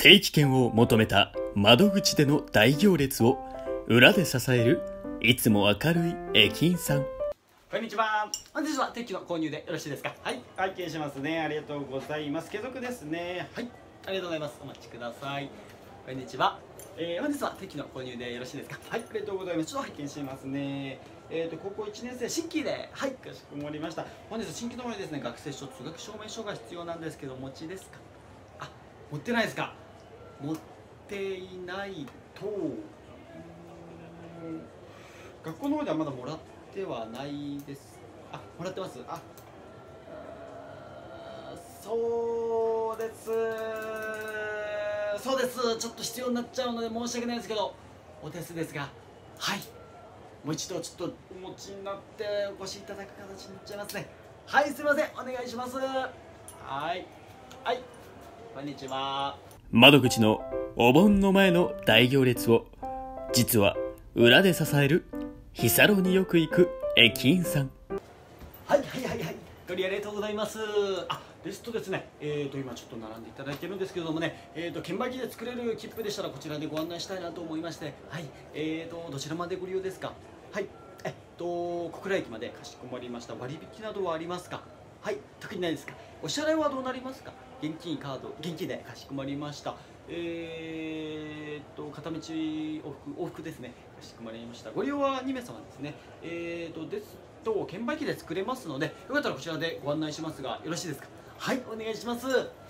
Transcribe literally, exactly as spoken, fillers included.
定期券を求めた窓口での大行列を裏で支えるいつも明るい駅員さん。 こんにちは。本日は定期の購入でよろしいですか？はい、拝見しますね。ありがとうございます。継続ですね。はい、ありがとうございます。お待ちください。こんにちは。えー、本日は定期の購入でよろしいですか？はい、ありがとうございます。ちょっと拝見しますね。えーと、高校いちねん生、新規で、はい、かしこまりました。本日、新規の場合ですね、学生証、通学証明書が必要なんですけど、お持ちですか？あ、持ってないですか？持っていないと、うーん学校の方ではまだもらってはないです。あ、もらってます。あ、あーそうです。そうです。ちょっと必要になっちゃうので申し訳ないですけど、お手数ですが、はい。もう一度ちょっとお持ちになってお越しいただく形になっちゃいますね。はい、すみません。お願いします。はい。はい。こんにちは。 窓口のお盆の前の大行列を実は裏で支える日サロによく行く駅員さん。 はいはいはいはい。ご利用ありがとうございます。あ、ですとですね、えーと今ちょっと並んでいただいてるんですけれどもね、えーと券売機で作れる切符でしたらこちらでご案内したいなと思いまして、はい、えーとどちらまでご利用ですか？はい、えっと小倉駅までかしこまりました。割引などはありますか？はい、特にないですか？お支払いはどうなりますか？現金カード、現金でかしこまりました。えーっと片道往復往復ですね。かしこまりました。ご利用はに名様ですね。えーっとですと券売機で作れますので、よかったらこちらでご案内しますがよろしいですか？はい、お願いします。